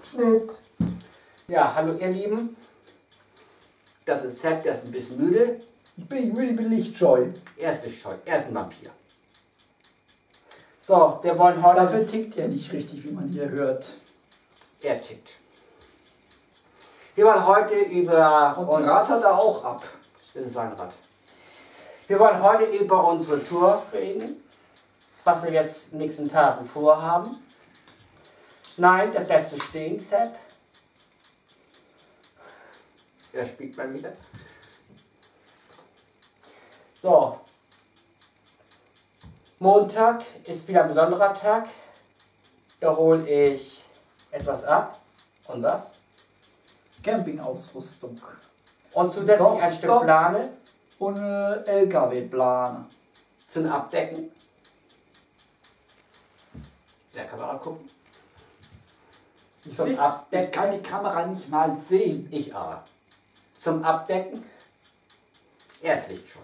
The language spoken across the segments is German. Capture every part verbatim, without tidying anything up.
Schnitt. Ja, hallo ihr Lieben. Das ist Sepp, der ist ein bisschen müde. Ich bin nicht müde, ich bin lichtscheu. Er ist nicht scheu, er ist ein Vampir. So, wir wollen heute... Dafür tickt er nicht richtig, wie man hier hört. Er tickt. Wir wollen heute über... Und uns, ein Rad hat er auch ab. Das ist sein Rad. Wir wollen heute über unsere Tour reden. Was wir jetzt in den nächsten Tagen vorhaben. Nein, das lässt du stehen, Sepp. Er spielt mal wieder. So. Montag ist wieder ein besonderer Tag. Da hole ich etwas ab. Und was? Campingausrüstung. Und zusätzlich Doch, ein Stück doch. Plane Und eine L K W-Plane. zum Abdecken. Der Kamera gucken. Ich, Zum seh, ich Abdecken. kann die Kamera nicht mal sehen. Ich aber. Zum Abdecken. Er ist lichtscheu.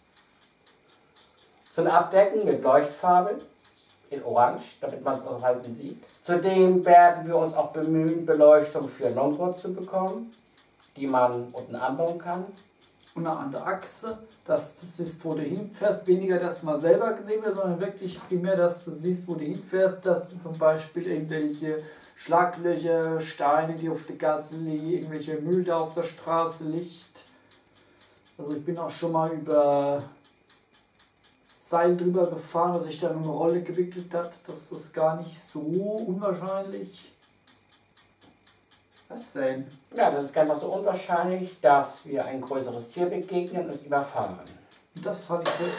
Zum Abdecken mit Leuchtfarbe in Orange, damit man es auch halten sieht. Zudem werden wir uns auch bemühen, Beleuchtung für Longboard zu bekommen, die man unten anbauen kann. Und eine andere Achse, dass du siehst, wo du hinfährst. Weniger, dass man selber gesehen wird, sondern wirklich primär, dass du siehst, wo du hinfährst. Dass du zum Beispiel irgendwelche Schlaglöcher, Steine, die auf der Gasse liegen, irgendwelche Müll da auf der Straße liegt. Also ich bin auch schon mal über Seil drüber gefahren, dass sich da nur eine Rolle gewickelt hat. Das ist gar nicht so unwahrscheinlich. Was denn? Ja, das ist gar nicht so unwahrscheinlich, dass wir ein größeres Tier begegnen und es überfahren. Das habe ich für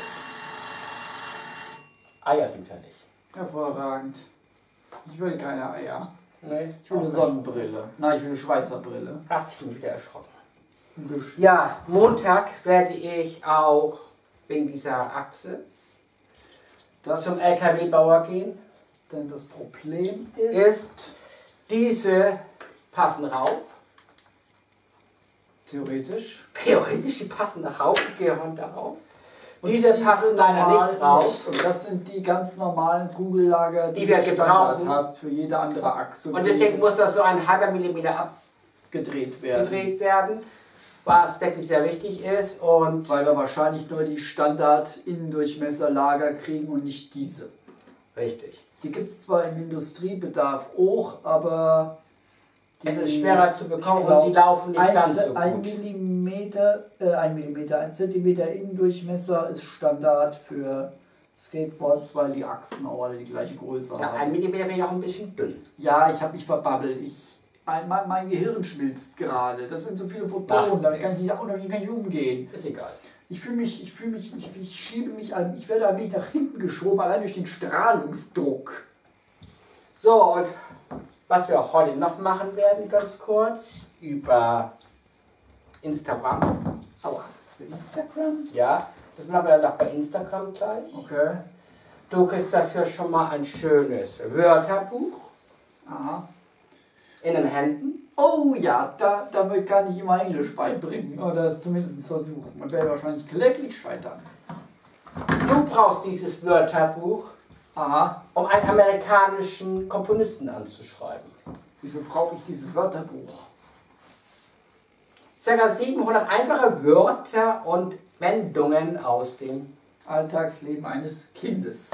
Eier sind fertig. hervorragend. Ich will keine Eier. Nee, Ich will eine Sonnenbrille. Nein, ich will eine Schweißerbrille. Hast dich wieder erschrocken. Ein bisschen. Ja, Montag werde ich auch wegen dieser Achse Das, zum L K W-Bauer gehen. Denn das Problem ist, Ist, diese passen rauf. theoretisch, Theoretisch, die passen da rauf, die gehören darauf. und Diese passen leider normalen nicht rauf. nicht. Und das sind die ganz normalen Kugellager, die, Die wir du Standard gebrauchen. hast für jede andere Achse. Und die deswegen jetzt muss das so ein halber Millimeter gedreht werden. abgedreht werden, was wirklich sehr wichtig ist. Und Weil wir wahrscheinlich nur die Standard-Innendurchmesser-Lager kriegen und nicht diese. richtig. Die gibt es zwar im Industriebedarf auch, aber die, Es ist schwerer zu bekommen ich und glaub, sie laufen nicht ein, ganz so ein gut. Millimeter, äh, ein Millimeter, ein Zentimeter Innendurchmesser ist Standard für Skateboards, weil die Achsen auch alle die gleiche Größe Ja, ein haben. Millimeter wäre ja auch ein bisschen dünn. Ja, ich habe mich verbabbelt. Ich, mein, mein, mein Gehirn schmilzt gerade. Das sind so viele Photonen, Ach, damit kann ich nix. nicht, damit kann ich umgehen. Ist egal. Ich fühle mich, ich fühle mich, ich, ich schiebe mich, ein, ich werde ein wenig nach hinten geschoben, allein durch den Strahlungsdruck. So, und was wir heute noch machen werden, ganz kurz, über Instagram. Aua. Für Instagram? Ja, das machen wir noch bei Instagram gleich. Okay. Du kriegst dafür schon mal ein schönes Wörterbuch Aha. in den Händen. Oh ja, da, damit kann ich immer Englisch beibringen. Oder es zumindest versuchen. Man werde wahrscheinlich kläglich scheitern. Du brauchst dieses Wörterbuch, Aha. um einen amerikanischen Komponisten anzuschreiben. Wieso brauche ich dieses Wörterbuch? Circa siebenhundert einfache Wörter und Wendungen aus dem... Alltagsleben eines Kindes.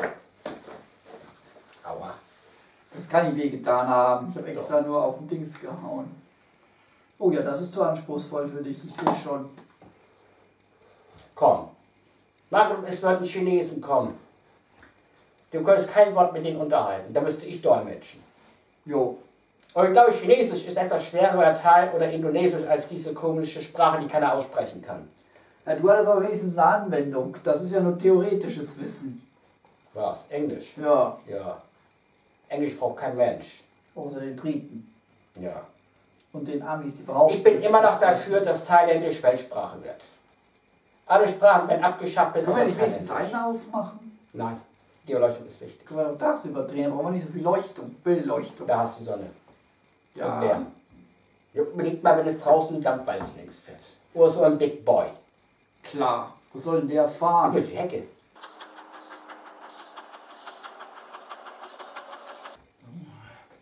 Aua. Das kann ich wehgetan haben. Ich habe extra nur auf den Dings gehauen. Oh ja, das ist zu anspruchsvoll für dich. Ich sehe schon. Komm. Margot, es wird ein Chinesen kommen. Du könntest kein Wort mit denen unterhalten. Da müsste ich dolmetschen. Jo. Und ich glaube, Chinesisch ist etwas schwerer Teil oder Indonesisch als diese komische Sprache, die keiner aussprechen kann. Ja, du hattest aber wenigstens eine Anwendung. Das ist ja nur theoretisches Wissen. Was? Englisch? Ja. Ja. Englisch braucht kein Mensch. Außer den Briten. Ja. Und den Amis, die brauchen Ich bin es. immer noch dafür, dass Thailändisch Weltsprache wird. Alle Sprachen werden abgeschafft. bis Können wir auf nicht wenigstens Thailändisch. einen ausmachen? Nein. Die Beleuchtung ist wichtig. Können wir doch tagsüber drehen, brauchen wir nicht so viel Leuchtung. Beleuchtung. Da hast du Sonne. Und Ja. Lärm. Juckt mir nicht mal, wenn es draußen dampft, weil es links fährt. Oder so ein Big Boy. Klar. Wo soll denn der fahren? Durch die Hecke.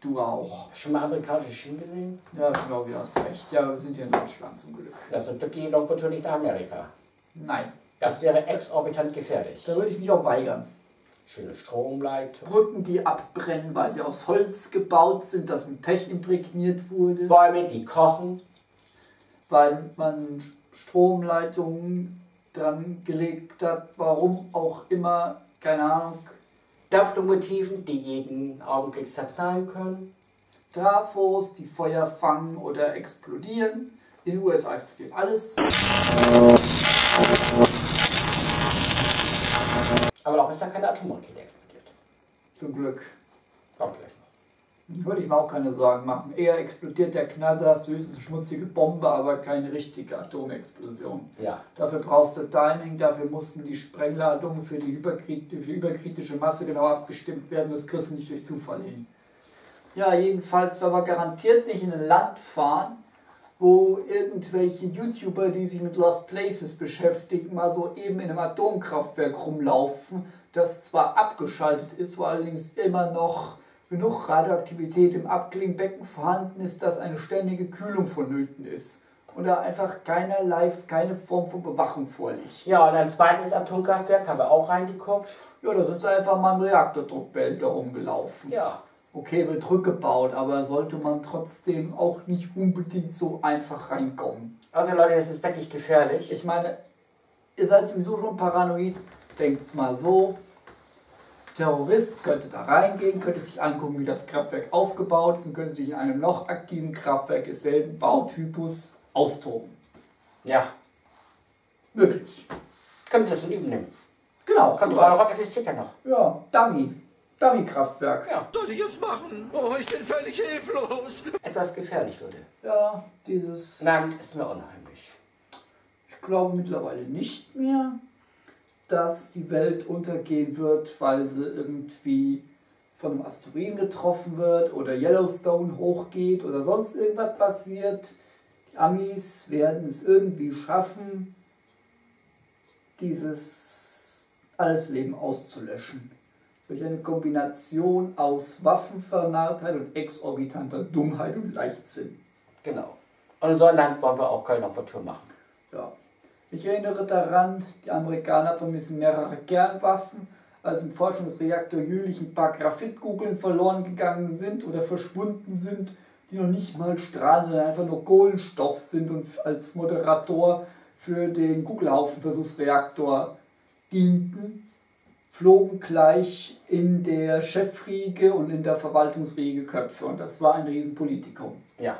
Du auch. Hast du schon mal amerikanische Schienen gesehen? Ja, ich glaube, du hast recht. Ja, wir sind hier in Deutschland zum Glück. Also das geht doch natürlich nach Amerika. Nein. Das wäre exorbitant gefährlich. Da würde ich mich auch weigern. Schöne Stromleitung. Brücken, die abbrennen, weil sie aus Holz gebaut sind, das mit Pech imprägniert wurde. Bäume, die kochen. Weil man Stromleitungen dran gelegt hat, warum auch immer, keine Ahnung. Dampflokomotiven, die jeden Augenblick zerknallen können. Trafos, die Feuer fangen oder explodieren. In den U S A explodiert alles. Aber auch ist da keine Atomrakete explodiert. Zum Glück. Kommt gleich noch. Würde ich mir auch keine Sorgen machen. Eher explodiert der Knall, hast du höchstens eine schmutzige Bombe, aber keine richtige Atomexplosion. Ja. Dafür brauchst du Timing, dafür mussten die Sprengladungen für die, Hyperkrit für die überkritische Masse genau abgestimmt werden. Das kriegst du nicht durch Zufall hin. Ja, jedenfalls werden wir garantiert nicht in ein Land fahren, wo irgendwelche YouTuber, die sich mit Lost Places beschäftigen, mal so eben in einem Atomkraftwerk rumlaufen, das zwar abgeschaltet ist, wo allerdings immer noch genug Radioaktivität im Abklingbecken vorhanden ist, dass eine ständige Kühlung vonnöten ist. Und da einfach keinerlei, keine Form von Bewachung vorliegt. Ja, und ein zweites Atomkraftwerk haben wir auch reingeguckt. Ja, da sind sie einfach mal im Reaktordruckbehälter rumgelaufen. Ja. Okay, wird rückgebaut, aber sollte man trotzdem auch nicht unbedingt so einfach reinkommen. Also Leute, das ist wirklich gefährlich. Ich meine, ihr seid sowieso schon paranoid, denkt's mal so. Terrorist könnte da reingehen, könnte sich angucken, wie das Kraftwerk aufgebaut ist und könnte sich in einem noch aktiven Kraftwerk desselben Bautypus austoben. Ja. Möglich. Können wir das in Üben nehmen? Genau. Kontrollrock existiert ja noch. Ja, Dummy. Dummy-Kraftwerk. Ja. Was soll ich jetzt machen? Oh, ich bin völlig hilflos. Etwas gefährlich würde. Ja, dieses... Nein, ist mir unheimlich. Ich glaube mittlerweile nicht mehr, dass die Welt untergehen wird, weil sie irgendwie von einem Asteroiden getroffen wird oder Yellowstone hochgeht oder sonst irgendwas passiert. Die Amis werden es irgendwie schaffen, dieses alles Leben auszulöschen. Durch eine Kombination aus Waffenvernarrtheit und exorbitanter Dummheit und Leichtsinn. Genau. Und in so einem Land wollen wir auch keine Operatur machen. Ja. Ich erinnere daran, die Amerikaner vermissen mehrere Kernwaffen, als im Forschungsreaktor Jülich ein paar Graphitkugeln verloren gegangen sind oder verschwunden sind, die noch nicht mal strahlen, sondern einfach nur Kohlenstoff sind und als Moderator für den Kugelhaufenversuchsreaktor dienten, flogen gleich in der Chefriege und in der Verwaltungsriege Köpfe. Und das war ein Riesenpolitikum. Ja.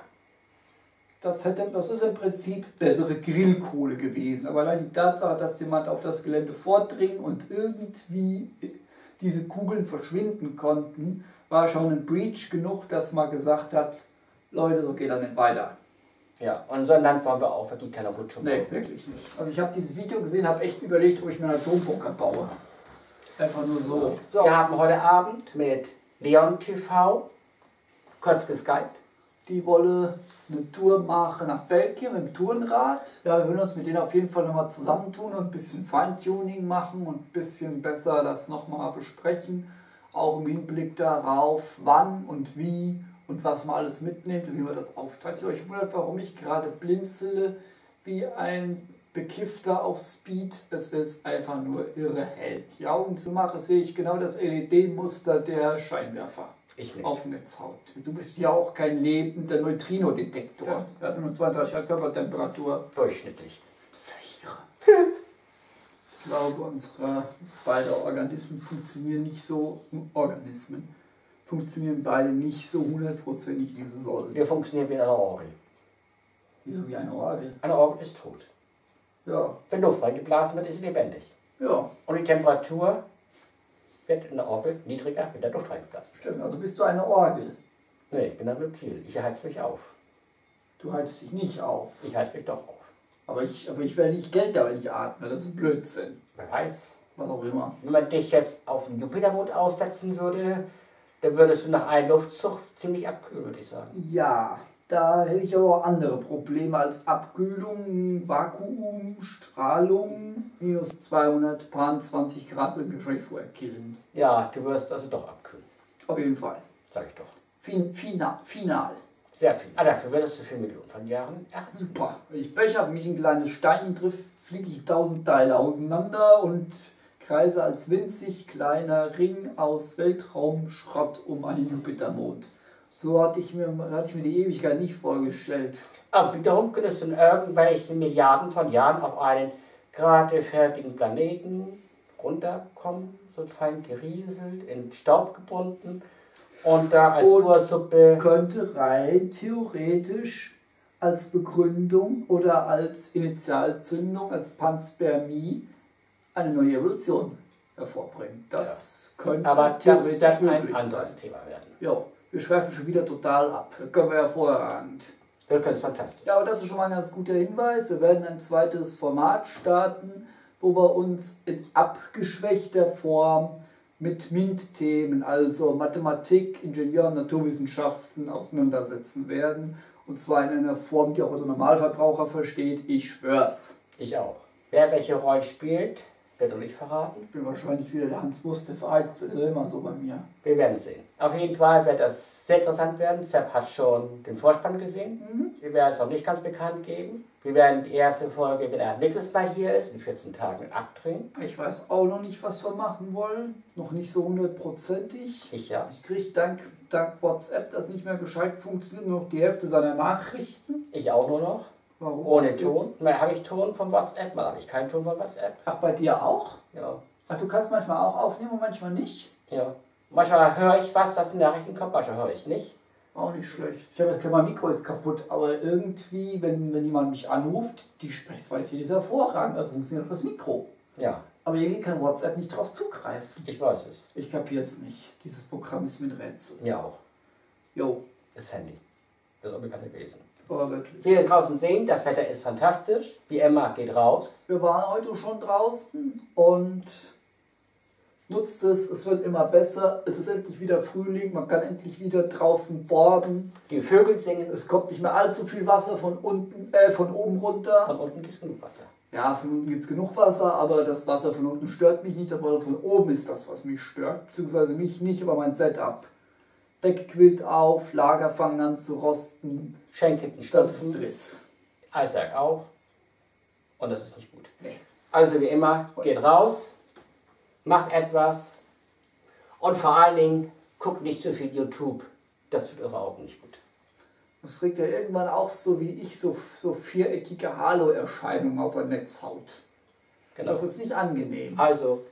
Das, hätte, das ist im Prinzip bessere Grillkohle gewesen. Aber allein die Tatsache, dass jemand auf das Gelände vordringen und irgendwie diese Kugeln verschwinden konnten, war schon ein Breach genug, dass man gesagt hat, Leute, so geht das nicht weiter. Ja, und in so einem Land wollen wir auch wirklich keine Operatur machen. Nee, wirklich nicht. Also ich habe dieses Video gesehen, habe echt überlegt, ob ich mir einen Atombunker baue. Einfach nur so. So, wir haben heute Abend mit Leon T V kurz geskypt. Die wolle eine Tour machen nach Belgien mit dem Tourenrad. Ja, wir würden uns mit denen auf jeden Fall nochmal zusammentun und ein bisschen Feintuning machen und ein bisschen besser das nochmal besprechen. Auch im Hinblick darauf, wann und wie und was man alles mitnimmt und wie man das aufteilt. Ihr euch wundert, warum ich gerade blinzele wie ein Bekiffter auf Speed. Es ist einfach nur irre hell. Die Augen zu machen, sehe ich genau das L E D-Muster der Scheinwerfer. Ich nicht. Auf Netzhaut. Du bist ja auch kein lebender Neutrino-Detektor. Ja. Wir hatten nur zweiunddreißig Grad Körpertemperatur. Durchschnittlich. Verheere. Ich glaube, unsere, unsere beide Organismen funktionieren nicht so, Organismen funktionieren beide nicht so hundertprozentig, wie sie sollen. Wir funktionieren wie eine Orgel. Wieso wie eine Orgel? Eine Orgel ist tot. Ja. Wenn Luft reingeblasen wird, ist sie lebendig. Ja, Und die Temperatur wird in der Orgel niedriger, wenn der Luft reingeblasen wird. stimmt. Also bist du eine Orgel. Nee, ich bin ein Reptil. Ich heiz mich auf. Du heizt dich nicht auf. Ich heiz mich doch auf. Aber ich, aber ich werde nicht Geld da, wenn ich atme. Das ist Blödsinn. Wer weiß. Was auch immer. Wenn man dich jetzt auf den Jupitermond aussetzen würde, dann würdest du nach einem Luftzug ziemlich abkühlen, würde ich sagen. Ja, da hätte ich aber auch andere Probleme als Abkühlung, Vakuum, Strahlung. Minus zweihundertzwanzig Grad würden wir wahrscheinlich vorher killen. Ja, du wirst also doch abkühlen. Auf jeden Fall. Sag ich doch. Fin, final, final. Sehr viel. Ah, dafür würdest du vier Millionen von Jahren erhalten. Super. Wenn ich Pech habe, mich ein kleines Steinchen trifft, fliege ich tausend Teile auseinander und kreise als winzig kleiner Ring aus Weltraumschrott um einen Jupitermond. So hatte ich mir, hatte ich mir die Ewigkeit nicht vorgestellt. Aber wiederum könntest du in irgendwelchen Milliarden von Jahren auf einen gerade fertigen Planeten runterkommen, so fein gerieselt, in Staub gebunden und da als Und Ursuppe... könnte rein theoretisch als Begründung oder als Initialzündung, als Panspermie eine neue Evolution hervorbringen. Das könnte Aber das theoretisch wird ein möglich anderes sein. Thema werden. Ja, wir schweifen schon wieder total ab. Das können wir hervorragend. Das ist fantastisch. Ja, aber das ist schon mal ein ganz guter Hinweis. Wir werden ein zweites Format starten, wo wir uns in abgeschwächter Form mit MINT-Themen, also Mathematik, Ingenieur- und Naturwissenschaften, auseinandersetzen werden. Und zwar in einer Form, die auch der Normalverbraucher versteht. Ich schwör's. Ich auch. Wer welche Rolle spielt, wird noch nicht verraten. Ich bin wahrscheinlich wieder der Hans Wurst der Verein. Das wird immer so bei mir. Wir werden sehen. Auf jeden Fall wird das sehr interessant werden. Sepp hat schon den Vorspann gesehen. Mhm. Wir werden es noch nicht ganz bekannt geben. Wir werden die erste Folge, wenn er nächstes Mal hier ist, in vierzehn Tagen abdrehen. Ich weiß auch noch nicht, was wir machen wollen. Noch nicht so hundertprozentig. Ich ja. Ich kriege dank, dank WhatsApp, das nicht mehr gescheit funktioniert, nur noch die Hälfte seiner Nachrichten. Ich auch nur noch. Warum? Ohne Ton. Mal habe ich Ton von WhatsApp, mal habe ich keinen Ton von WhatsApp. Ach, bei dir auch? Ja. Ach, du kannst manchmal auch aufnehmen und manchmal nicht? Ja. Manchmal höre ich was, das in Nachrichten kommt, manchmal höre ich nicht. Auch nicht schlecht. Ich habe jetzt kein Mikro ist kaputt, aber irgendwie, wenn, wenn jemand mich anruft, die Sprechweite ist hervorragend, also funktioniert auch das Mikro. Ja, Aber irgendwie kann WhatsApp nicht drauf zugreifen. ich weiß es. Ich kapiere es nicht. Dieses Programm ist mir ein Rätsel. Mir auch. Jo, Das Handy. Das unbekannte Wesen. aber wirklich. Wie wir draußen sehen, das Wetter ist fantastisch. Wie immer, geht raus. Wir waren heute schon draußen und nutzt es, es wird immer besser. Es ist endlich wieder Frühling, man kann endlich wieder draußen borden. Die Vögel singen. Es kommt nicht mehr allzu viel Wasser von unten, äh, von oben runter. Von unten gibt es genug Wasser. Ja, von unten gibt es genug Wasser, aber das Wasser von unten stört mich nicht. Das Wasser von oben ist das, was mich stört. Beziehungsweise mich nicht, aber mein Setup. Decke quillt auf, Lager fangen an zu rosten. Schenkelten Das ist Stopfen. Driss. Eisberg auch. Und das ist nicht gut. Nee. Also wie immer, geht raus, macht etwas und vor allen Dingen guckt nicht so viel YouTube. Das tut eure Augen nicht gut. Das kriegt ja irgendwann auch so wie ich so, so viereckige Halo-Erscheinungen auf der Netzhaut. Genau. Das ist nicht angenehm. Also